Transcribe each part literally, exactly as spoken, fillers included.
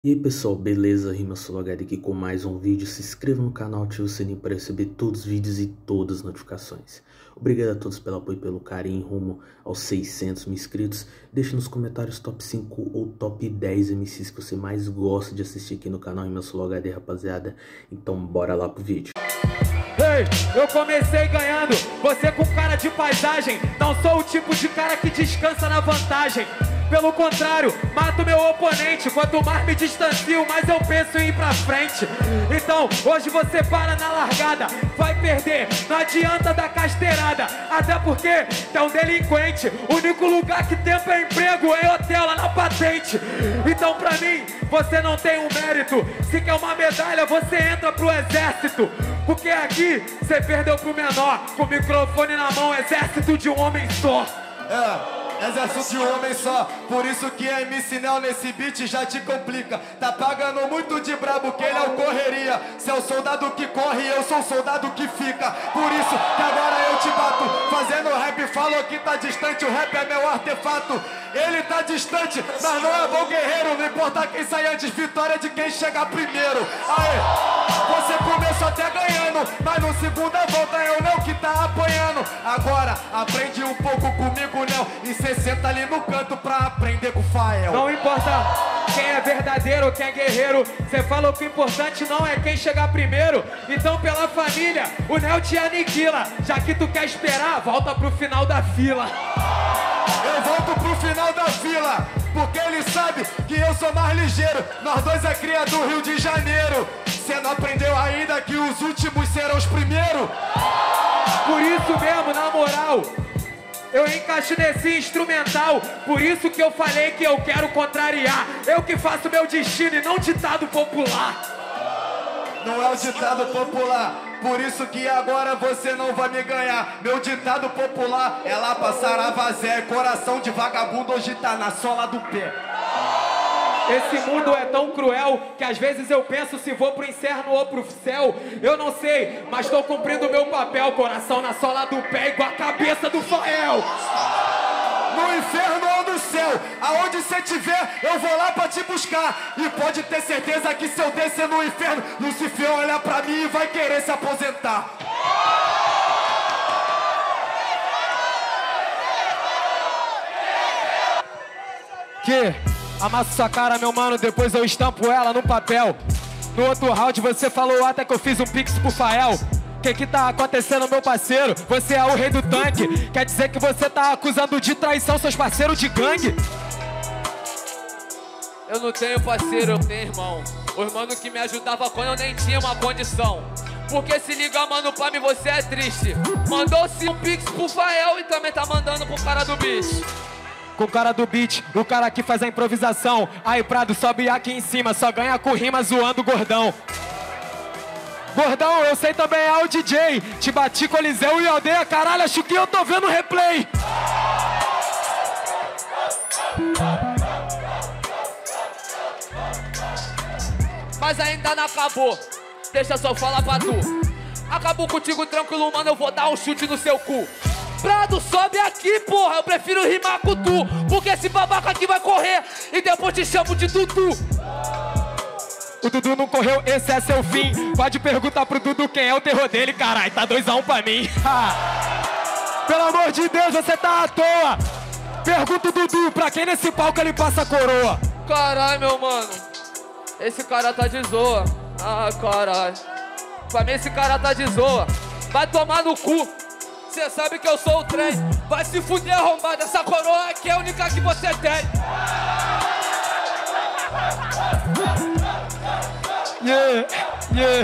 E aí pessoal, beleza? RimaSoloHD aqui com mais um vídeo. Se inscreva no canal, ative o sininho para receber todos os vídeos e todas as notificações. Obrigado a todos pelo apoio e pelo carinho rumo aos seiscentos mil inscritos. Deixe nos comentários top cinco ou top dez M Cs que você mais gosta de assistir aqui no canal RimaSoloHD, rapaziada. Então bora lá pro vídeo. Ei, eu comecei ganhando, você com cara de paisagem. Não sou o tipo de cara que descansa na vantagem. Pelo contrário, mato meu oponente. Quanto mais me distancio, mais eu penso em ir pra frente. Então, hoje você para na largada, vai perder, não adianta dar casteirada. Até porque é um delinquente. O único lugar que tem pra emprego é hotel lá na patente. Então pra mim, você não tem um mérito. Se quer uma medalha, você entra pro exército. Porque aqui, você perdeu pro menor. Com o microfone na mão, exército de um homem só. É. Exército de um homem só, por isso que é M C Nel nesse beat já te complica. Tá pagando muito de brabo que ele é o correria. Cê é o soldado que corre e eu sou o soldado que fica. Por isso que agora eu te bato, fazendo rap. Falou que tá distante, o rap é meu artefato. Ele tá distante, mas não é bom guerreiro. Não importa quem sai antes, vitória de quem chegar primeiro. Aê, você começou até ganhando, mas no segunda volta é o Nel que tá apanhando. Agora, aprende um pouco comigo, Nel, e cê senta ali no canto pra aprender com o Fael. Não importa quem é verdadeiro ou quem é guerreiro, cê falou que o importante não é quem chegar primeiro. Então pela família, o Nel te aniquila. Já que tu quer esperar, volta pro final da fila. Eu volto pro final da fila, porque ele sabe que eu sou mais ligeiro. Nós dois é cria do Rio de Janeiro. Cê não aprendeu ainda que os últimos serão os primeiros? Por isso mesmo, na moral, eu encaixo nesse instrumental. Por isso que eu falei que eu quero contrariar. Eu que faço meu destino e não ditado popular. Não é o ditado popular, por isso que agora você não vai me ganhar. Meu ditado popular é lá pra Saravazé. Coração de vagabundo hoje tá na sola do pé. Esse mundo é tão cruel que às vezes eu penso se vou pro inferno ou pro céu. Eu não sei, mas tô cumprindo o meu papel. Coração na sola do pé igual a cabeça do Fael. No inferno ou no céu, aonde você tiver, eu vou lá pra te buscar. E pode ter certeza que se eu descer no inferno, Lucifer olha pra mim e vai querer se aposentar. Que? Amasso sua cara, meu mano, depois eu estampo ela no papel. No outro round você falou até que eu fiz um pix pro Fael. Que que tá acontecendo, meu parceiro? Você é o rei do tanque. Quer dizer que você tá acusando de traição seus parceiros de gangue? Eu não tenho parceiro, eu tenho irmão. Os mano que me ajudava quando eu nem tinha uma condição. Porque se liga, mano, pra mim você é triste. Mandou-se um pix pro Fael e também tá mandando pro cara do bicho. Com o cara do beat, o cara que faz a improvisação. Aí Prado sobe aqui em cima, só ganha com rima zoando o gordão. Gordão, eu sei também é o D J. Te bati Coliseu e aldeia, caralho, acho que eu tô vendo replay. Mas ainda não acabou, deixa só falar pra tu. Acabou contigo tranquilo, mano, eu vou dar um chute no seu cu. Prado, sobe aqui, porra, eu prefiro rimar com tu. Porque esse babaca aqui vai correr e depois te chamo de Dudu. O Dudu não correu, esse é seu fim. Pode perguntar pro Dudu quem é o terror dele, caralho, tá dois a um pra mim. Pelo amor de Deus, você tá à toa. Pergunta o Dudu, pra quem nesse palco ele passa a coroa? Caralho, meu mano, esse cara tá de zoa. Ah, caralho, pra mim esse cara tá de zoa. Vai tomar no cu. Cê sabe que eu sou o trem. Vai se fuder, arrombado. Essa coroa aqui é a única que você tem. Yeah, yeah.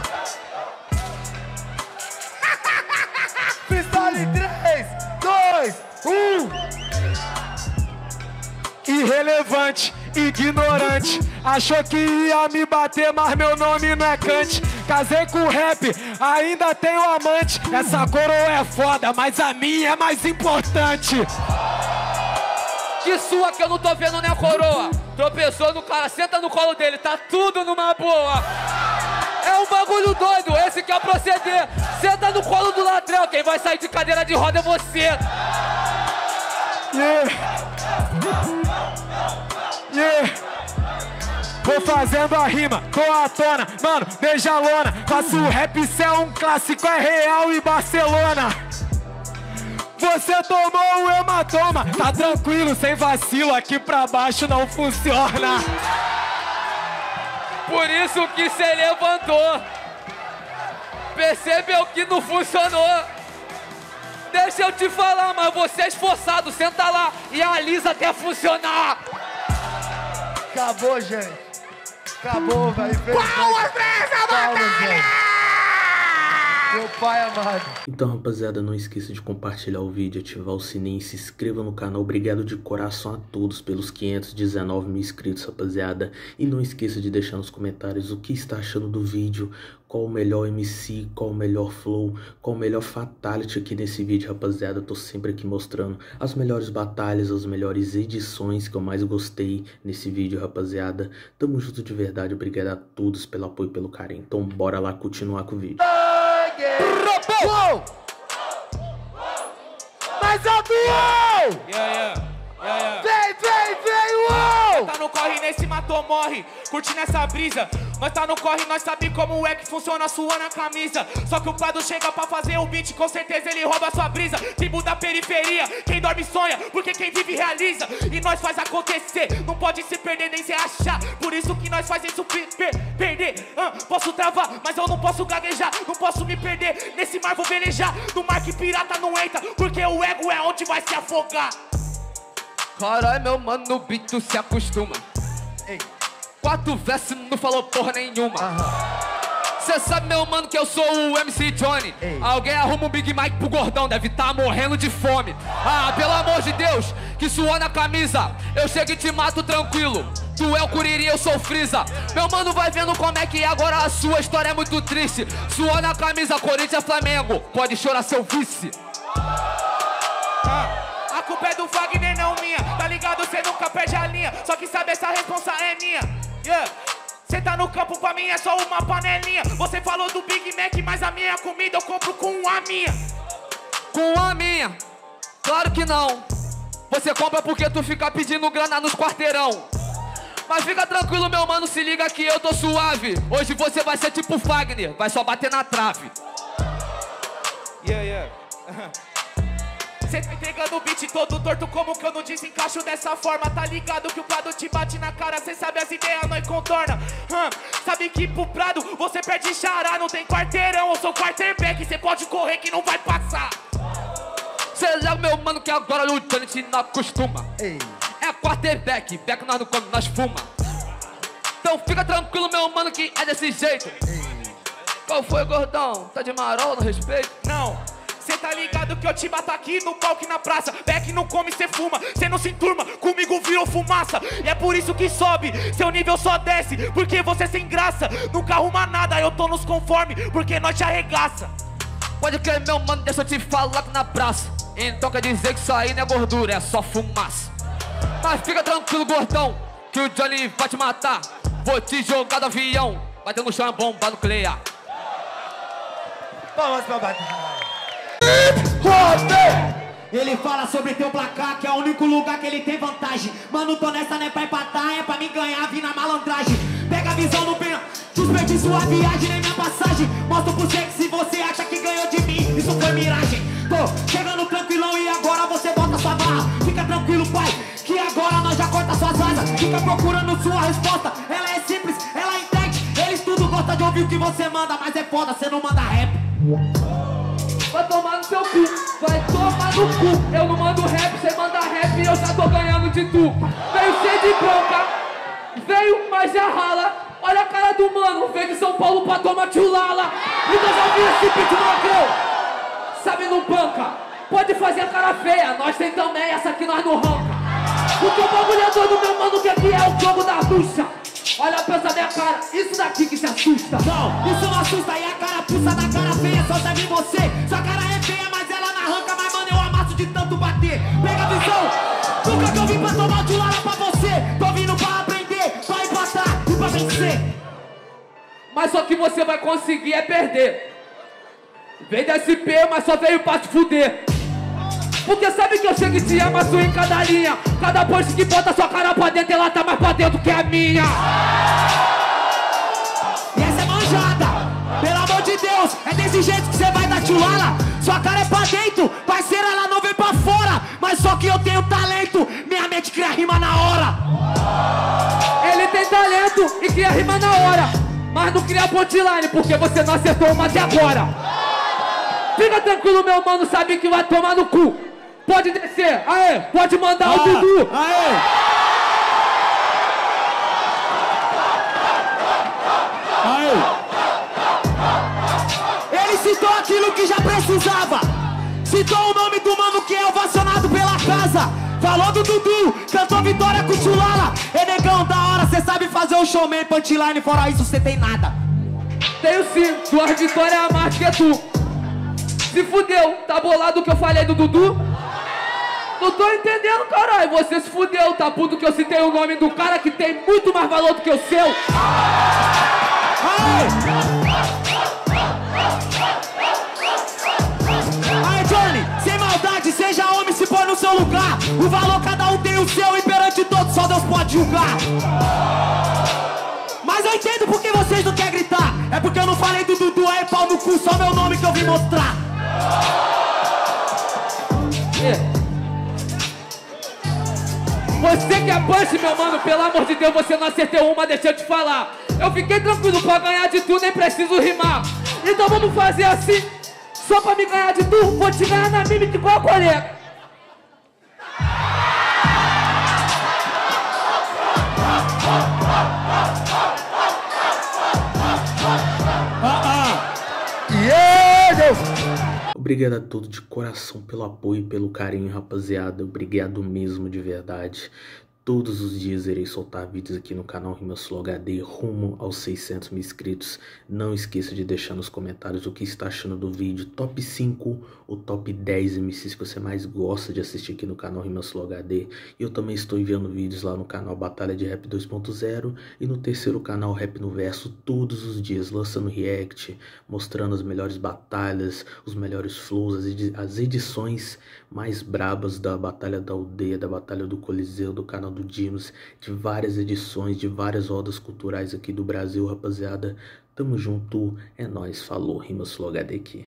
Freestyle em três, dois, um. Irrelevante, ignorante. Achou que ia me bater, mas meu nome não é Kant. Casei com o rap, ainda tenho amante. Essa coroa é foda, mas a minha é mais importante. Que sua que eu não tô vendo, né, coroa? Tropeçou no cara, senta no colo dele, tá tudo numa boa. É um bagulho doido, esse que é o proceder. Senta no colo do ladrão, quem vai sair de cadeira de roda é você. Yeah. Yeah. vou fazendo a rima, tô à tona, mano, beija a lona. Faço rap, isso é um clássico, é Real e Barcelona. Você tomou o hematoma, tá tranquilo, sem vacilo, aqui pra baixo não funciona. Por isso que cê levantou. Percebeu que não funcionou. Deixa eu te falar, mas você é esforçado, senta lá e alisa até funcionar. Acabou, gente. Acabou, velho. Qual a presa, batalha? Meu pai amado. Então, rapaziada, não esqueça de compartilhar o vídeo, ativar o sininho, se inscreva no canal. Obrigado de coração a todos pelos quinhentos e dezenove mil inscritos, rapaziada. E não esqueça de deixar nos comentários o que está achando do vídeo, qual o melhor M C, qual o melhor flow, qual o melhor fatality aqui nesse vídeo, rapaziada. Eu tô sempre aqui mostrando as melhores batalhas, as melhores edições que eu mais gostei nesse vídeo, rapaziada. Tamo junto de verdade, obrigado a todos pelo apoio e pelo carinho. Então bora lá continuar com o vídeo. Uou! Mais alto, uou! Yeah, yeah, yeah, yeah. Vem, vem, vem, uou! Tá no corre, nesse matou, morre, curtindo essa brisa. Nós tá no corre, nós sabe como é que funciona suando a camisa. Só que o Prado chega pra fazer o beat, com certeza ele rouba sua brisa. Tribo da periferia, quem dorme sonha, porque quem vive realiza. E nós faz acontecer, não pode se perder nem se achar. Por isso que nós faz isso per per perder. ah, Posso travar, mas eu não posso gaguejar. Não posso me perder, nesse mar vou velejar. No mar que pirata não entra, porque o ego é onde vai se afogar. Caralho, meu mano, no beat tu se acostuma. Ei. Quatro versos não falou porra nenhuma. Cê sabe, meu mano, que eu sou o M C Johnny. Ei. Alguém arruma um Big Mike pro gordão, deve tá morrendo de fome. Ah, pelo amor de Deus, que suou na camisa. Eu chego e te mato tranquilo. Tu é o Curiri, eu sou o Freeza. Meu mano vai vendo como é que é, agora a sua história é muito triste. Suou na camisa, Corinthians, Flamengo. Pode chorar, seu vice. Ah. A culpa é do Wagner, não minha. Tá ligado, cê nunca perde a linha. Só que sabe, essa responsa é minha. Yeah. Cê tá no campo, pra mim é só uma panelinha. Você falou do Big Mac, mas a minha comida eu compro com a minha. Com a minha? Claro que não. Você compra porque tu fica pedindo grana nos quarteirão. Mas fica tranquilo, meu mano, se liga que eu tô suave. Hoje você vai ser tipo Wagner, vai só bater na trave. Yeah, yeah. Cê tá entregando o beat todo torto, como que eu não desencaixo dessa forma? Tá ligado que o Prado te bate na cara, cê sabe as ideias nós contorna. hum, Sabe que pro Prado você perde xará, não tem quarteirão, eu sou quarterback, cê pode correr que não vai passar. Cê é o meu mano que agora o Johnny te não acostuma. Ei. É quarterback, back nós não come, nós fuma. Então fica tranquilo, meu mano, que é desse jeito. Ei. Qual foi, gordão? Tá de marol no respeito? Não. Cê tá ligado que eu te bato aqui no palco e na praça. Beck não come, cê fuma, cê não se enturma, comigo virou fumaça. E é por isso que sobe, seu nível só desce, porque você é sem graça. Nunca arruma nada, eu tô nos conforme, porque nós te arregaça. Pode crer, meu mano, deixa eu te falar aqui na praça. Então quer dizer que isso aí não é gordura, é só fumaça. Mas fica tranquilo, gordão, que o Johnny vai te matar. Vou te jogar do avião, batendo no chão, bomba nuclear. Vamos pra batalha. Ele fala sobre teu placar, que é o único lugar que ele tem vantagem. Mano, tô nessa, né, pra empatar, é pra me ganhar, vim na malandragem. Pega a visão no pena, desperdiça sua viagem, nem minha passagem. Mostro pro você que se você acha que ganhou de mim, isso foi miragem. Tô chegando tranquilão e agora você bota sua barra. Fica tranquilo, pai, que agora nós já corta suas asas. Fica procurando sua resposta, ela é simples, ela é entende. Eles tudo gostam de ouvir o que você manda, mas é foda, você não manda rap. Vai tomar no seu cu, vai tomar no cu. Eu não mando rap, cê manda rap e eu já tô ganhando de tu. Veio cheio de bronca, veio, mas já rala. Olha a cara do mano, veio de São Paulo pra tomar tchulala. Então já viu esse beat magrão, sabe, não banca. Pode fazer a cara feia, nós tem também, essa aqui nós não ranca. Porque o bagulho é doido, meu mano, que aqui é o jogo da ducha. Olha, pensa minha cara, isso daqui que se assusta. Não, isso não assusta, e a cara puxa da cara feia só serve em você. Sua cara é feia, mas ela não arranca. Mas mano, eu amasso de tanto bater. Pega a visão, nunca que eu vim pra tomar de lala pra você. Tô vindo pra aprender, pra empatar e pra vencer. Mas só que você vai conseguir é perder. Vem da S P, mas só veio pra te fuder. Porque sabe que eu chego e te amasso em cada linha. Cada punch que bota sua cara pra dentro, ela tá mais pra dentro que a minha. E essa é manjada, pelo amor de Deus. É desse jeito que você vai dar tchulala. Sua cara é pra dentro, parceira, ela não vem pra fora. Mas só que eu tenho talento, minha mente cria rima na hora. Ele tem talento e cria rima na hora, mas não cria punchline, porque você não acertou uma até agora. Fica tranquilo, meu mano, sabe que vai tomar no cu. Pode descer, aê, pode mandar ah, o Dudu. Aê. Aê. Ele citou aquilo que já precisava. Citou o nome do mano que é ovacionado pela casa. Falou do Dudu, cantou Vitória com Tchulala. É negão da hora, cê sabe fazer o showman, punchline, fora isso cê tem nada. Tenho sim, duas vitórias a mais que tu. Se fudeu, tá bolado que eu falei do Dudu? Não tô entendendo, caralho, você se fudeu, tá puto que eu citei o nome do cara que tem muito mais valor do que o seu. Aê! Aê, Johnny, sem maldade, seja homem, se põe no seu lugar. O valor cada um tem o seu e perante todos só Deus pode julgar. Mas eu entendo porque vocês não querem gritar. É porque eu não falei do Dudu, aí pau no cu, só meu nome que eu vim mostrar. É. Você que é punch, meu mano, pelo amor de Deus, você não acertou uma, deixa eu te falar. Eu fiquei tranquilo pra ganhar de tu, nem preciso rimar. Então vamos fazer assim, só pra me ganhar de tu, vou te ganhar na mímica igual a colega. Obrigado a todos de coração pelo apoio e pelo carinho, rapaziada. Obrigado mesmo, de verdade. Todos os dias irei soltar vídeos aqui no canal Rimas Flow H D rumo aos seiscentos mil inscritos. Não esqueça de deixar nos comentários o que está achando do vídeo. Top cinco ou top dez M Cs que você mais gosta de assistir aqui no canal Rimas Flow H D. E eu também estou enviando vídeos lá no canal Batalha de Rap dois ponto zero e no terceiro canal Rap no Verso todos os dias, lançando react, mostrando as melhores batalhas, os melhores flows, as, edi as edições mais brabas da Batalha da Aldeia, da Batalha do Coliseu, do canal do Dinos, de várias edições, de várias rodas culturais aqui do Brasil, rapaziada. Tamo junto, é nóis, falou, Rimas Flow H D aqui.